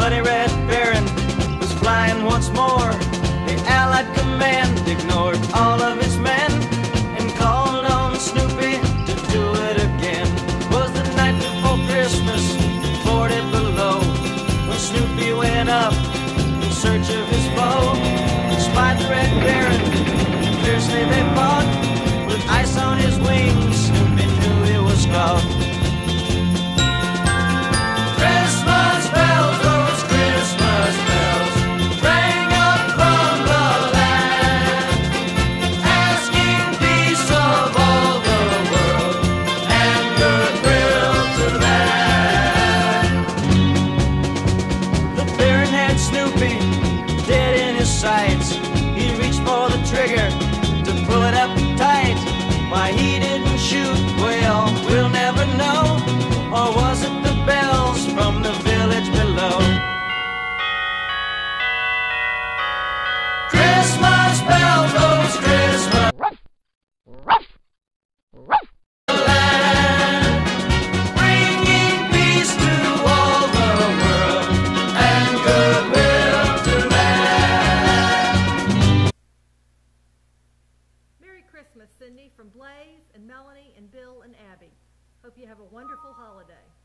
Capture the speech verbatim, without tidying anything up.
bloody red baron was flying once more. The Allied command ignored all of its men and called on Snoopy to do it again. It was the night before Christmas, forty below, when Snoopy went up in search of his foe. Spied the red baron, fiercely they fought. With ice on his wings, Snoopy knew he was caught. Snoopy, dead in his sights, he reached for the trigger to pull it up tight. Why he didn't shoot, well, we'll never know. Or was it the bells from the village below? Christmas bells, those Christmas ruff, ruff, ruff. Christmas, Cindy, from Blaze and Melanie and Bill and Abby. Hope you have a wonderful holiday.